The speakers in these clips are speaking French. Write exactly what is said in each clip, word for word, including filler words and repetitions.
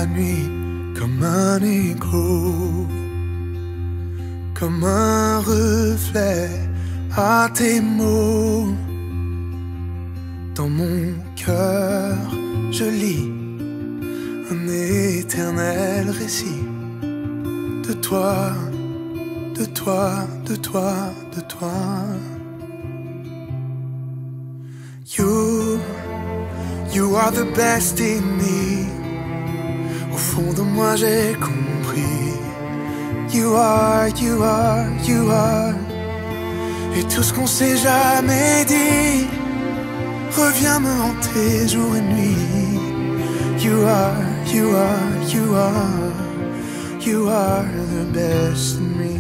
nuit comme un écho, comme un reflet à tes mots. Dans mon cœur, je lis un éternel récit de toi, de toi, de toi, de toi. You, you are the best in me. Au fond de moi j'ai compris. You are, you are, you are. Et tout ce qu'on s'est jamais dit revient me hanter jour et nuit. You are, you are, you are. You are the best in me.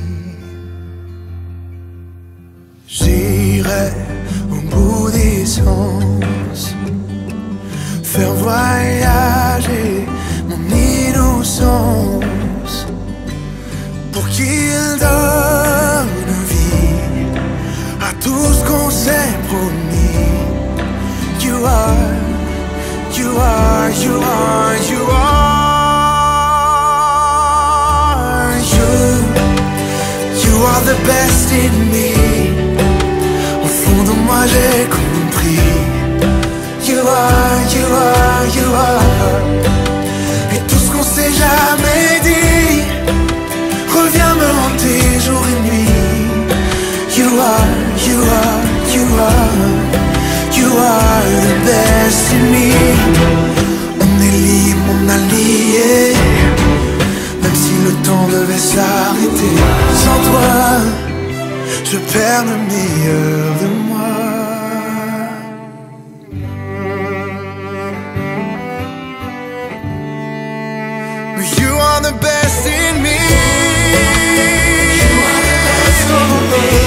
J'irai au bout des sens, faire voyager mon innocence, pour qu'il donne vie à tout ce qu'on s'est promis. You are, you are, you are, you are. You, you are the best in me. Au fond de moi j'ai compris. You are, you are, you are. Et tout ce qu'on s'est jamais dit revient me hanter jour et nuit. You are, you are, you are. You are the best in me. On est libre, mon allié. Même si le temps devait s'arrêter, sans toi je perds le meilleur de moi. You are the best in me. You are the best in me.